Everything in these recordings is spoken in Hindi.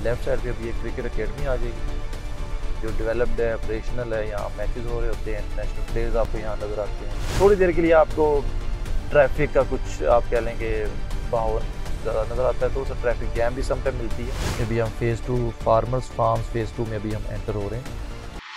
लेफ़्ट साइड पे अभी एक क्रिकेट अकेडमी आ जाएगी जो डेवलप्ड है, ऑपरेशनल है। यहाँ मैचेस हो रहे होते हैं, इंटरनेशनल प्लेयर्स आपको यहाँ नज़र आते हैं। थोड़ी देर के लिए आपको ट्रैफिक का कुछ आप कह लेंगे माहौल ज़्यादा नज़र आता है, तो सा ट्रैफिक जैम भी समटाइम मिलती है। अभी हम फ़ेज़ 2 फार्मर्स फार्म्स फ़ेज़ 2 में अभी हम एंटर हो रहे हैं।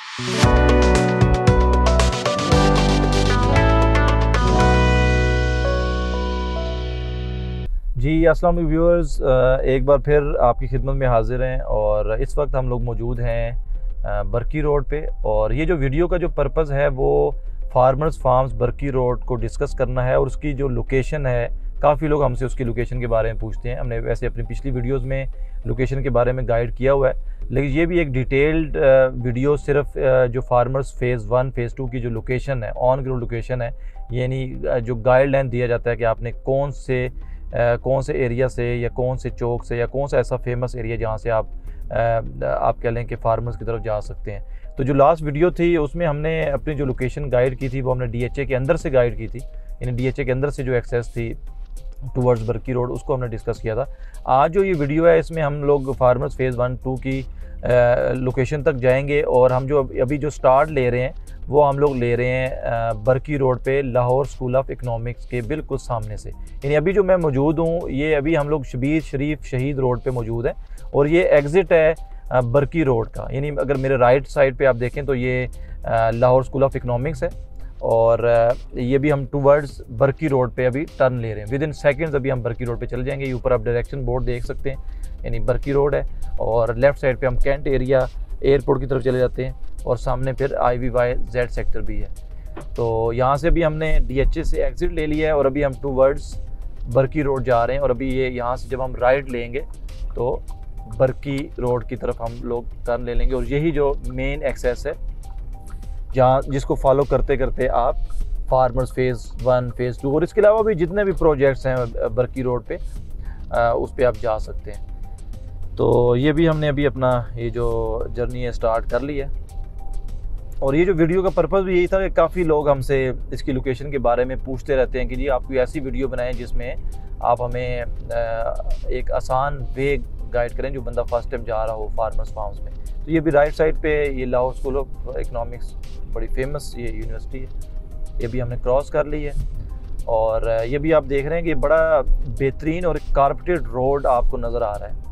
जी अस्सलाम वालेकुम व्यूअर्स, एक बार फिर आपकी खिदमत में हाजिर हैं और इस वक्त हम लोग मौजूद हैं बरकी रोड पे। और ये जो वीडियो का जो पर्पज़ है वो फार्मर्स फार्म्स बरकी रोड को डिस्कस करना है और उसकी जो लोकेशन है, काफ़ी लोग हमसे उसकी लोकेशन के बारे में पूछते हैं। हमने वैसे अपनी पिछली वीडियोस में लोकेशन के बारे में गाइड किया हुआ है, लेकिन ये भी एक डिटेल्ड वीडियो सिर्फ जो फार्मर्स फ़ेज़ 1 फ़ेज़ 2 की जो लोकेशन है, ऑन ग्राउंड लोकेशन है, यानी जो गाइडलाइन दिया जाता है कि आपने कौन से एरिया से या कौन से चौक से या कौन सा ऐसा फेमस एरिया जहाँ से आप कह लें कि फार्मर्स की तरफ जा सकते हैं। तो जो लास्ट वीडियो थी उसमें हमने अपनी जो लोकेशन गाइड की थी वो हमने DHA के अंदर से गाइड की थी, यानी DHA के अंदर से जो एक्सेस थी टूवर्ड्स बरकी रोड, उसको हमने डिस्कस किया था। आज जो ये वीडियो है इसमें हम लोग फार्मर्स फ़ेज़ 1 2 की लोकेशन तक जाएंगे और हम जो अभी जो स्टार्ट ले रहे हैं वो हम लोग ले रहे हैं बरकी रोड पे लाहौर स्कूल ऑफ इकनॉमिक्स के बिल्कुल सामने से। यानी अभी जो मैं मौजूद हूँ ये अभी हम लोग शबीर शरीफ शहीद रोड पे मौजूद हैं और ये एग्ज़िट है बरकी रोड का। यानी अगर मेरे राइट साइड पे आप देखें तो ये लाहौर स्कूल ऑफ इकनॉमिक्स है और ये भी हम टूवर्ड्स बरकी रोड पे अभी टर्न ले रहे हैं। विद इन सेकेंड्स अभी हम बरकी रोड पे चले जाएंगे। ये ऊपर आप डायरेक्शन बोर्ड देख सकते हैं, यानी बरकी रोड है और लेफ़्ट साइड पे हम कैंट एरिया एयरपोर्ट की तरफ चले जाते हैं और सामने फिर IVYZ सेक्टर भी है। तो यहाँ से भी हमने DHA से एग्ज़िट ले लिया है और अभी हम टूवर्ड्स बरकी रोड जा रहे हैं। और अभी ये यहाँ से जब हम राइट लेंगे तो बरकी रोड की तरफ हम लोग टर्न ले लेंगे और यही जो मेन एक्सेस है जहाँ जिसको फॉलो करते करते आप फार्मर्स फ़ेज़ 1 फ़ेज़ 2 और इसके अलावा भी जितने भी प्रोजेक्ट्स हैं बरकी रोड पे उस पर आप जा सकते हैं। तो ये भी हमने अभी अपना ये जो जर्नी है स्टार्ट कर ली है और ये जो वीडियो का पर्पज़ भी यही था कि काफ़ी लोग हमसे इसकी लोकेशन के बारे में पूछते रहते हैं कि जी आप कोई ऐसी वीडियो बनाएं जिसमें आप हमें एक आसान वे गाइड करें जो बंदा फर्स्ट टाइम जा रहा हो फार्मर्स फार्म्स में। तो ये भी राइट साइड पे ये लाहौर स्कूल ऑफ इकनॉमिक्स बड़ी फेमस ये यूनिवर्सिटी है, ये भी हमने क्रॉस कर ली है। और ये भी आप देख रहे हैं कि बड़ा बेहतरीन और कारपेटेड रोड आपको नज़र आ रहा है।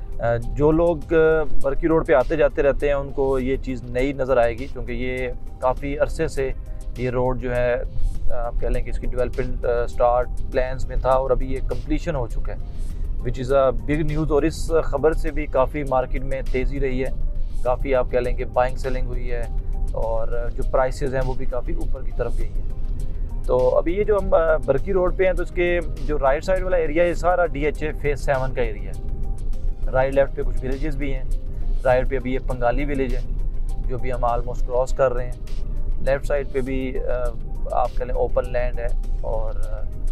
जो लोग बरकी रोड पे आते जाते रहते हैं उनको ये चीज़ नई नज़र आएगी, क्योंकि ये काफ़ी अरसे से ये रोड जो है आप कह लें कि इसकी डेवलपमेंट स्टार्ट प्लान्स में था और अभी ये कंप्लीशन हो चुका है, which is a big news. और इस ख़बर से भी काफ़ी मार्केट में तेज़ी रही है, काफ़ी आप कह लें कि बाइंग सेलिंग हुई है और जो प्राइसेस हैं वो भी काफ़ी ऊपर की तरफ गई हैं। तो अभी ये जो हम बरकी रोड पे हैं तो इसके जो राइट साइड वाला एरिया है सारा DHA फ़ेज़ 7 का एरिया है। राइट लेफ़्ट पे कुछ विलेजेस भी हैं, राइट पे अभी ये पंगाली विलेज है जो भी हम आलमोस्ट क्रॉस कर रहे हैं। लेफ़्ट साइड पे भी आप कह लें ओपन लैंड है और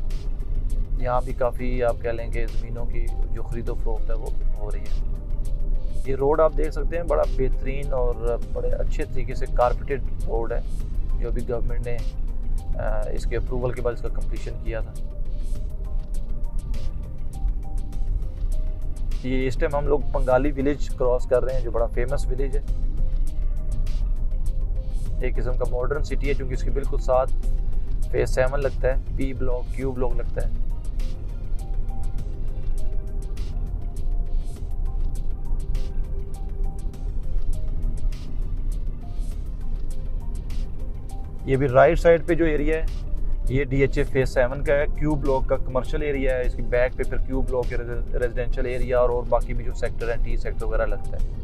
यहाँ भी काफ़ी आप कह लें कि ज़मीनों की जो ख़रीदो फरोख्त है वो हो रही है। ये रोड आप देख सकते हैं बड़ा बेहतरीन और बड़े अच्छे तरीके से कारपेटेड रोड है जो भी गवर्नमेंट ने इसके अप्रूवल के बाद इसका कंप्लीशन किया था। ये इस टाइम हम लोग पंगाली विलेज क्रॉस कर रहे हैं जो बड़ा फेमस विलेज है, एक किस्म का मॉडर्न सिटी है क्योंकि इसके बिल्कुल साथ फ़ेज़ 7 लगता है, P ब्लॉक Q ब्लॉक लगता है। ये भी राइट साइड पे जो एरिया है ये DHA फ़ेज़ 7 का है, Q ब्लॉक का कमर्शियल एरिया है, इसकी बैक पे फिर Q ब्लॉक के रेजिडेंशियल एरिया और बाकी भी जो सेक्टर हैं T सेक्टर वगैरह लगता है।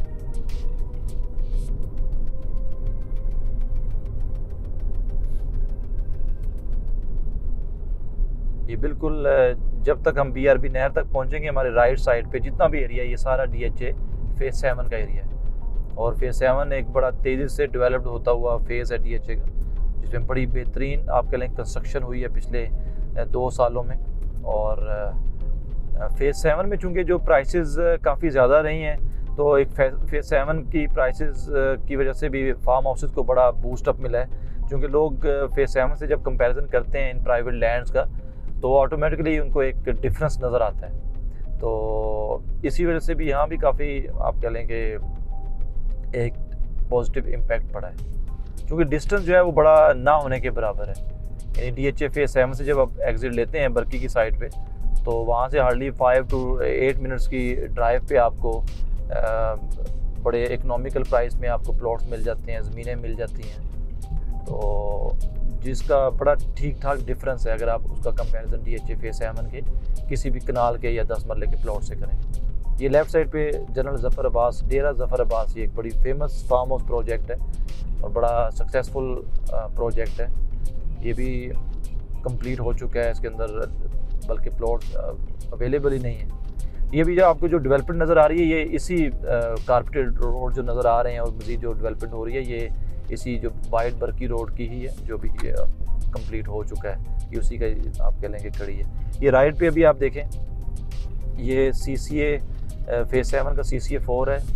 ये बिल्कुल जब तक हम BRB नहर तक पहुंचेंगे हमारे राइट साइड पे जितना भी एरिया ये सारा DHA फ़ेज़ 7 का एरिया है और फ़ेज़ 7 एक बड़ा तेज़ी से डेवलप्ड होता हुआ फ़ेज़ है DHA का, जिसमें बड़ी बेहतरीन आप कह लें कंस्ट्रक्शन हुई है पिछले 2 सालों में। और फ़ेज़ 7 में चूँकि जो प्राइसेस काफ़ी ज़्यादा रही हैं तो एक फ़ेज़ 7 की प्राइसेस की वजह से भी फार्म हाउसेस को बड़ा बूस्ट अप मिला है, क्योंकि लोग फ़ेज़ 7 से जब कंपैरिजन करते हैं इन प्राइवेट लैंड्स का तो ऑटोमेटिकली उनको एक डिफरेंस नज़र आता है। तो इसी वजह से भी यहाँ भी काफ़ी आप कह लें कि एक पॉजिटिव इम्पैक्ट पड़ा है, क्योंकि डिस्टेंस जो है वो बड़ा ना होने के बराबर है। यानी DHA फेज 7 से जब आप एग्ज़िट लेते हैं बर्की की साइड पे, तो वहाँ से हार्डली 5 to 8 मिनट्स की ड्राइव पे आपको बड़े इकोनॉमिकल प्राइस में आपको प्लॉट्स मिल जाते हैं, ज़मीनें मिल जाती हैं, तो जिसका बड़ा ठीक ठाक डिफरेंस है अगर आप उसका कंपैरिजन DHA फेज 7 के किसी भी कनाल के या 10 मरले के प्लॉट से करें। ये लेफ़्ट साइड पे जनरल ज़फ़र अब्बास, डेरा ज़फ़र अब्बास, ये एक बड़ी फेमस फार्म हाउस प्रोजेक्ट है और बड़ा सक्सेसफुल प्रोजेक्ट है। ये भी कंप्लीट हो चुका है, इसके अंदर बल्कि प्लॉट्स अवेलेबल ही नहीं है। ये भी जो आपको जो डेवलपमेंट नज़र आ रही है, ये इसी कारपेटेड रोड जो नज़र आ रहे हैं और मज़ीद जो डेवलपमेंट हो रही है, ये इसी जो वाइट बर्की रोड की ही है, जो भी कंप्लीट हो चुका है, ये उसी का आप कह लेंगे कड़ी है। ये राइट पे अभी आप देखें, ये CCA फेज 7 का CCA 4 है,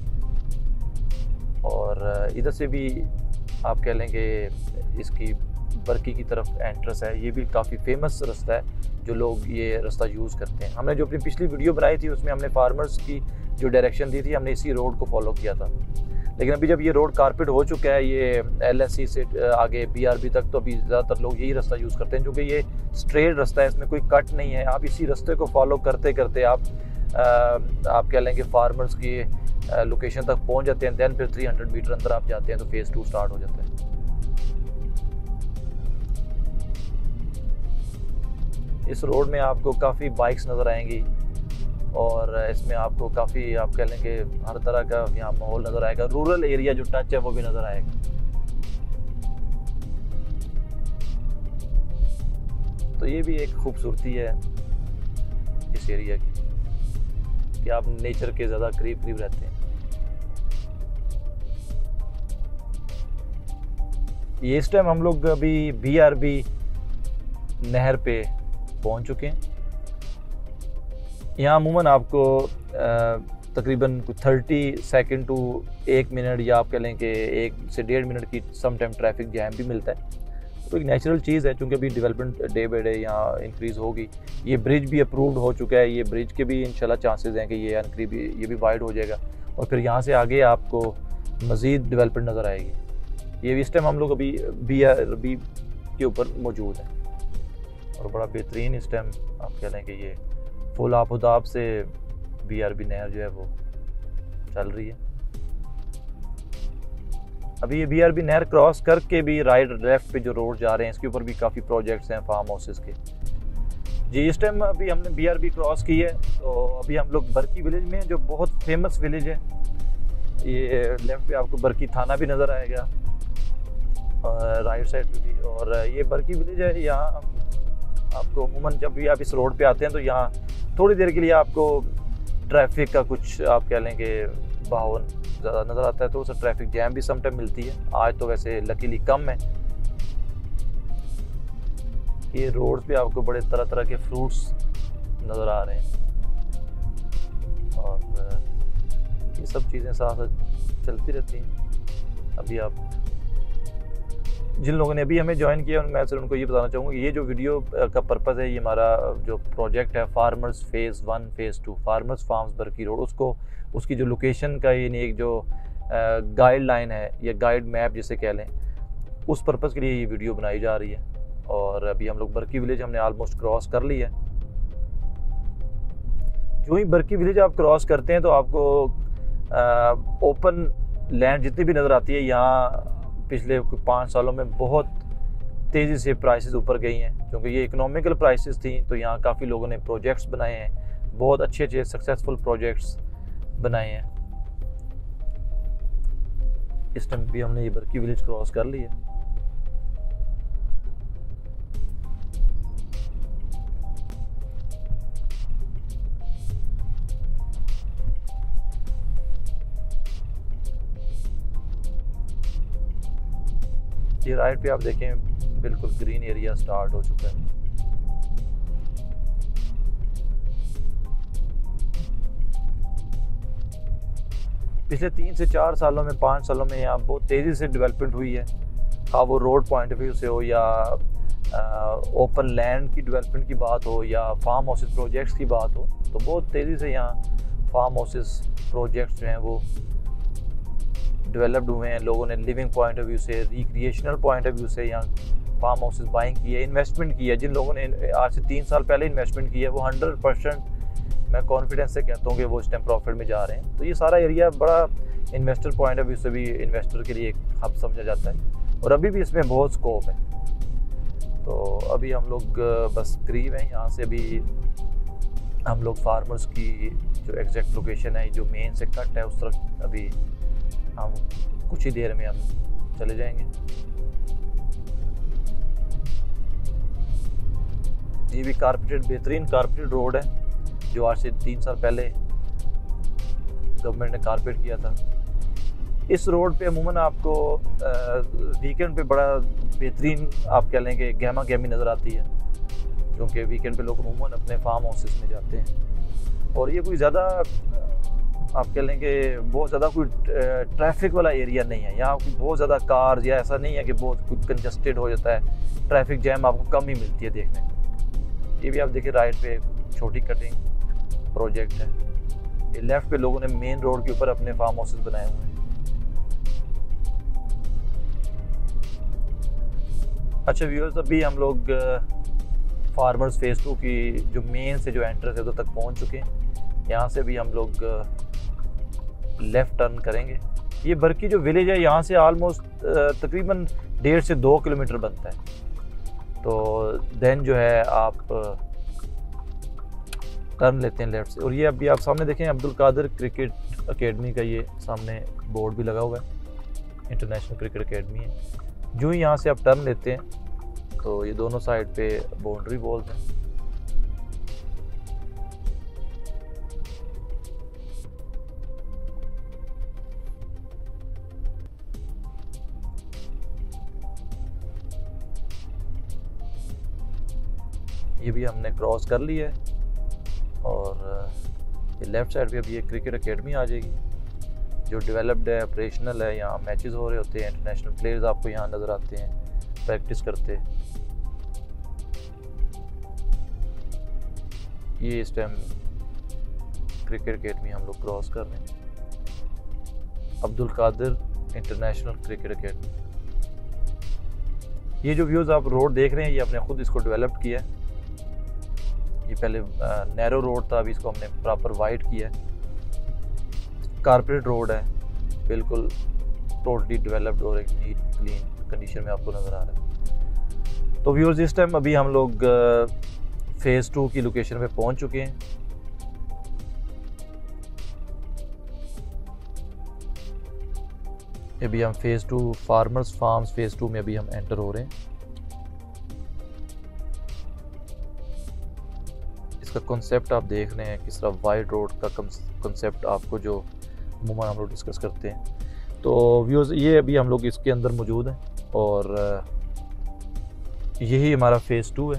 और इधर से भी आप कह लेंगे इसकी बर्की की तरफ एंट्रेंस है। ये भी काफ़ी फेमस रास्ता है, जो लोग ये रास्ता यूज़ करते हैं। हमने जो अपनी पिछली वीडियो बनाई थी उसमें हमने फार्मर्स की जो डायरेक्शन दी थी, हमने इसी रोड को फॉलो किया था। लेकिन अभी जब ये रोड कारपेट हो चुका है, ये LSC से आगे BRB तक, तो अभी ज़्यादातर लोग यही रास्ता यूज़ करते हैं, क्योंकि ये स्ट्रेट रास्ता है, इसमें कोई कट नहीं है। आप इसी रास्ते को फॉलो करते करते आप कह लेंगे फार्मर्स की लोकेशन तक पहुंच जाते हैं। दैन फिर 300 मीटर अंदर आप जाते हैं तो फेज़ 2 स्टार्ट हो जाता है। इस रोड में आपको काफ़ी बाइक्स नज़र आएंगी और इसमें आपको काफ़ी आप कह लेंगे हर तरह का यहाँ माहौल नज़र आएगा। रूरल एरिया जो टच है वो भी नज़र आएगा। तो ये भी एक खूबसूरती है इस एरिया की कि आप नेचर के ज़्यादा करीब रहते हैं। ये इस टाइम हम लोग अभी BRB नहर पे पहुंच चुके हैं। यहाँ अमूमन आपको तकरीबन 30 सेकंड टू 1 मिनट या आप कह लें कि 1 से 1.5 मिनट की सम टाइम ट्रैफिक जैम भी मिलता है। तो एक नेचुरल चीज़ है, क्योंकि अभी डेवलपमेंट डे बाई डे यहाँ इंक्रीज़ होगी। ये ब्रिज भी अप्रूव्ड हो चुका है, ये ब्रिज के भी इंशाल्लाह चांसेस हैं कि ये भी वाइड हो जाएगा और फिर यहाँ से आगे आपको मज़ीद डेवलपमेंट नज़र आएगी। ये इस टाइम हम लोग अभी BRB के ऊपर मौजूद हैं और बड़ा बेहतरीन इस टाइम आप कह लें कि ये फुल आबोदाब से BRB नहर जो है वो चल रही है। अभी ये BRB नहर क्रॉस करके भी राइट लेफ्ट पे जो रोड जा रहे हैं, इसके ऊपर भी काफ़ी प्रोजेक्ट्स हैं फार्म हाउसेस के। जी इस टाइम अभी हमने BRB क्रॉस की है, तो अभी हम लोग बर्की विलेज में, जो बहुत फेमस विलेज है। ये लेफ्ट पे आपको बर्की थाना भी नज़र आएगा और राइट साइड पे भी, और ये बर्की विलेज है। यहाँ आपको अमूमन जब भी आप इस रोड पे आते हैं तो यहाँ थोड़ी देर के लिए आपको ट्रैफिक का कुछ आप कह लें कि बहाव ज़्यादा नज़र आता है, तो उससे ट्रैफिक जैम भी सम टाइम मिलती है। आज तो वैसे लकीली कम है। ये रोड पे आपको बड़े तरह तरह के फ्रूट्स नज़र आ रहे हैं और ये सब चीज़ें साथ साथ चलती रहती हैं। अभी आप जिन लोगों ने अभी हमें ज्वाइन किया, मैं सिर्फ उनको ये बताना चाहूँगा, ये जो वीडियो का पर्पज़ है, ये हमारा जो प्रोजेक्ट है farmers phase 1 phase 2 farmers farms Barki road, उसकी जो लोकेशन का यानी एक जो गाइडलाइन है या गाइड मैप जिसे कह लें, उस पर्पज़ के लिए ये वीडियो बनाई जा रही है। और अभी हम लोग बर्की विलेज हमने ऑलमोस्ट क्रॉस कर लिया है। जो ही बर्की विलेज आप क्रॉस करते हैं तो आपको ओपन लैंड जितनी भी नज़र आती है, यहाँ पिछले 5 सालों में बहुत तेज़ी से प्राइसेस ऊपर गई हैं, क्योंकि ये इकोनॉमिकल प्राइसेस थी। तो यहाँ काफ़ी लोगों ने प्रोजेक्ट्स बनाए हैं, बहुत अच्छे सक्सेसफुल प्रोजेक्ट्स बनाए हैं। इस टाइम भी हमने ये बर्की विलेज क्रॉस कर ली है। ये राइट पे आप देखें बिल्कुल ग्रीन एरिया स्टार्ट हो चुका है। पिछले 3 से 4 सालों में 5 सालों में यहाँ बहुत तेज़ी से डेवलपमेंट हुई है, हाँ वो रोड पॉइंट ऑफ व्यू से हो या ओपन लैंड की डेवलपमेंट की बात हो या फार्म हाउसेस प्रोजेक्ट्स की बात हो। तो बहुत तेज़ी से यहाँ फार्म हाउसेस प्रोजेक्ट्स जो हैं वो डेवलप्ड हुए हैं। लोगों ने लिविंग पॉइंट ऑफ व्यू से, रिक्रिएशनल पॉइंट ऑफ व्यू से यहाँ फार्म हाउसेस बाइंग की है, इन्वेस्टमेंट की है। जिन लोगों ने आज से 3 साल पहले इन्वेस्टमेंट किया है वो 100% मैं कॉन्फिडेंस से कहता हूँ कि वो इस टाइम प्रॉफिट में जा रहे हैं। तो ये सारा एरिया बड़ा इन्वेस्टर पॉइंट ऑफ व्यू से भी इन्वेस्टर के लिए एक हब समझा जाता है और अभी भी इसमें बहुत स्कोप है। तो अभी हम लोग बस करीब हैं यहाँ से। अभी हम लोग फार्मर्स की जो एग्जैक्ट लोकेशन है, जो मेन से कट है, उस तरफ अभी हम कुछ ही देर में हम चले जाएंगे। ये भी कारपेटेड, बेहतरीन कारपेटेड रोड है जो आज से 3 साल पहले गवर्नमेंट ने कारपेट किया था। इस रोड पे अमूमन आपको वीकेंड पे बड़ा बेहतरीन आप कह लें कि गहमा गहमी नज़र आती है, क्योंकि वीकेंड पे लोग अमूमन अपने फार्म हाउसेस में जाते हैं। और ये कोई ज़्यादा आप कह लें कि बहुत ज़्यादा कोई ट्रैफिक वाला एरिया नहीं है। यहाँ कोई बहुत ज़्यादा कार्स या ऐसा नहीं है कि बहुत कुछ कंजस्टेड हो जाता है, ट्रैफिक जैम आपको कम ही मिलती है देखने को। ये भी आप देखिए राइट पे छोटी कटिंग प्रोजेक्ट है। ये लेफ्ट पे लोगों ने मेन रोड के ऊपर अपने फार्म हाउसेस बनाए हुए हैं। अच्छा व्यूअर्स, अभी हम लोग फार्मर्स फेज़ 2 की जो मेन से जो एंट्रेंस है उधर तक पहुंच चुके हैं। यहाँ से भी हम लोग लेफ़्ट टर्न करेंगे। ये बरकी जो विलेज है यहाँ से आलमोस्ट तकरीबन 1.5 से 2 किलोमीटर बनता है। तो देन जो है आप टर्न लेते हैं लेफ़्ट से। और ये अभी आप सामने देखें अब्दुल कादिर क्रिकेट अकेडमी का ये सामने बोर्ड भी लगा हुआ है, इंटरनेशनल क्रिकेट अकेडमी है। जो ही यहाँ से आप टर्न लेते हैं तो ये दोनों साइड पे बाउंड्री वॉल्स हैं। ये भी हमने क्रॉस कर लिया है और ये लेफ़्ट साइड पे अभी ये क्रिकेट अकेडमी आ जाएगी जो डेवलप्ड है, ऑपरेशनल है। यहाँ मैचेस हो रहे होते हैं, इंटरनेशनल प्लेयर्स आपको यहाँ नज़र आते हैं प्रैक्टिस करते। ये इस टाइम क्रिकेट अकेडमी हम लोग क्रॉस कर रहे हैं, Abdul Qadir international cricket academy. ये जो व्यूज़ आप रोड देख रहे हैं ये हमने खुद इसको डेवलप किया है। ये पहले नैरो रोड था, अभी इसको हमने प्रॉपर वाइड किया है। कारपेट रोड है, बिल्कुल टोटली डेवलप्ड और एक नीट क्लीन कंडीशन में आपको नज़र आ रहा है। तो व्यूअर्स, इस टाइम अभी हम लोग फेज़ 2 की लोकेशन पे पहुंच चुके हैं। अभी हम फेज़ 2 फार्मर्स फार्म्स फेज़ 2 में अभी हम एंटर हो रहे हैं। इसका कॉन्सेप्ट आप देख रहे हैं किस तरह वाइड रोड का कॉन्सेप्ट आपको जो अमूमन हम लोग डिस्कस करते हैं। तो व्यूअर्स, ये अभी हम लोग इसके अंदर मौजूद हैं और यही हमारा फेज़ 2 है।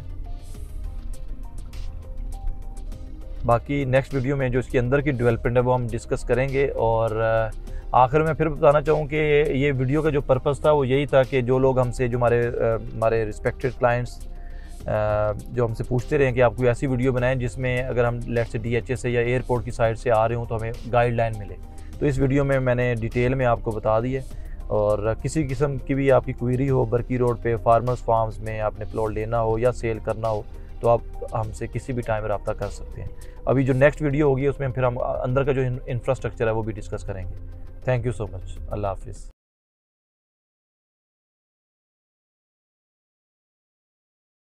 बाकी नेक्स्ट वीडियो में जो इसके अंदर की डेवलपमेंट है वो हम डिस्कस करेंगे। और आखिर में फिर बताना चाहूँ कि ये वीडियो का जो पर्पस था वो यही था कि जो लोग हमसे, जो हमारे रिस्पेक्टेड क्लाइंट्स जो हमसे पूछते रहे कि आप कोई ऐसी वीडियो बनाएं जिसमें अगर हम लेफ्ट से DHA से या एयरपोर्ट की साइड से आ रहे हों तो हमें गाइडलाइन मिले। तो इस वीडियो में मैंने डिटेल में आपको बता दी है। और किसी किस्म की भी आपकी क्वेरी हो बरकी रोड पे फार्मर्स फार्म्स में आपने प्लॉट लेना हो या सेल करना हो तो आप हमसे किसी भी टाइम रब्ता कर सकते हैं। अभी जो नेक्स्ट वीडियो होगी उसमें फिर हम अंदर का जो इंफ्रास्ट्रक्चर है वो भी डिस्कस करेंगे। Thank you so much. अल्लाह हाफिज़।